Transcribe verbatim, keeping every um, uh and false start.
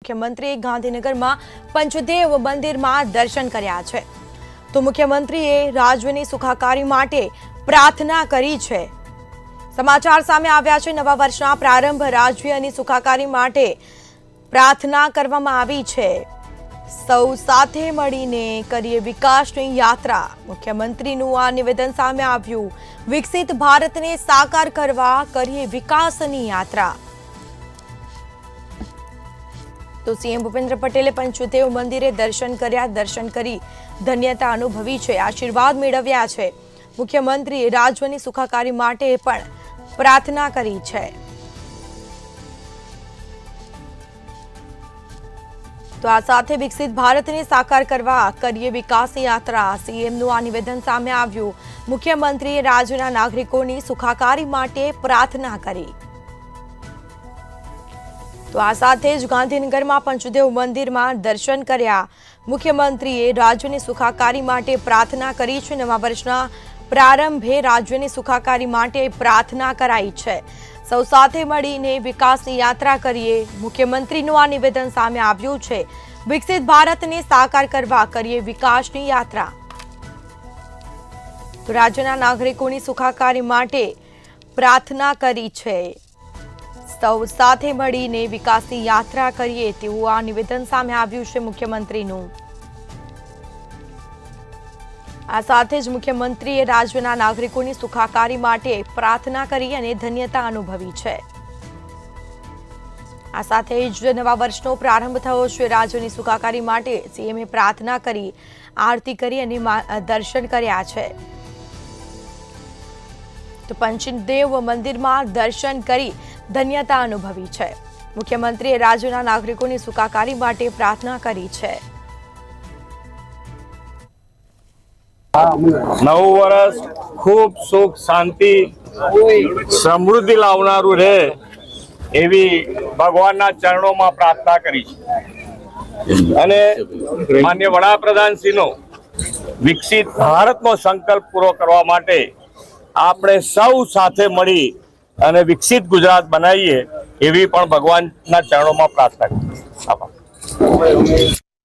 मुख्यमंत्रीए गांधीनगरमां पंचदेव मंदिरमां दर्शन कर्या छे। तो मुख्यमंत्रीए राज्यनी सुखाकारी माटे प्रार्थना करी छे। समाचार सामे आव्या छे। नवा वर्षना प्रारंभ राज्यनी सुखाकारी माटे प्रार्थना करवामां आवी छे। सौ साथे मळीने करीए विकासनी यात्रा। मुख्यमंत्रीनुं आ निवेदन सामे आव्युं। विकसित भारतने साकार करवा करीए विकासनी यात्रा। तो सीएम भूपेन्द्र पटेले पंचदेव मंदिरे दर्शन कर्या। दर्शन करी धन्यता अनुभवी छे, आशीर्वाद मेळव्या छे। मुख्यमंत्रीए राज्यनी सुखाकारी माटे पण प्रार्थना करी छे। तो आ साथे विकसित भारतने साकार करवा करीए विकासनी यात्रा। सीएमनुं आ निवेदन सामे आव्युं। मुख्यमंत्रीए राज्यना नागरिकोनी सुखाकारी माटे प्रार्थना करी। तो आ साथे ज गांधीनगरमां पंचदेव मंदिरमां दर्शन कर्या। मुख्यमंत्रीए राज्यनी सुखाकारी माटे प्रार्थना करी छे। नवा वर्षना प्रारंभे राज्यनी सुखाकारी माटे प्रार्थना कराई छे। सौ साथे मळीने विकासनी यात्रा करीए। मुख्यमंत्रीनुं आ निवेदन सामे आव्युं छे। विकसित भारतने साकार करवा करीए विकासनी यात्रा। तो राज्यना नागरिकोनी सुखाकारी माटे प्रार्थना करी छे। सौ साथे मळीने विकासनी यात्रा करीए तेवुं आ निवेदन सामे आव्युं छे मुख्यमंत्रीनुं। आ साथे ज मुख्यमंत्रीए राज्यना नागरिकोनी सुखाकारी माटे प्रार्थना करी अने धन्यता अनुभवी छे। आ साथे ज नवा वर्षनो प्रारंभ थयो छे। राज्यनी सुखाकारी माटे सीएमए प्रार्थना करी, आरती करी अने दर्शन कर्या छे। तो पंचदेव मंदिरमां दर्शन करी धन्यता अनुभवी छे। मुख्यमंत्रीए राज्यना नागरिकोनी सुखाकारी माटे प्रार्थना करी छे। नव वर्ष खूब सुख शांति समृद्धि लावनारू रहे एवी भगवानना चरणोमां प्रार्थना करी अने माननीय वडाप्रधानश्रीनो विकसित भारतनो संकल्प पूरो करवा माटे आपणे सौ साथे मळी अने विकसित गुजरात बनावीए एवी पण भगवानना चरणोमां प्रार्थना करी।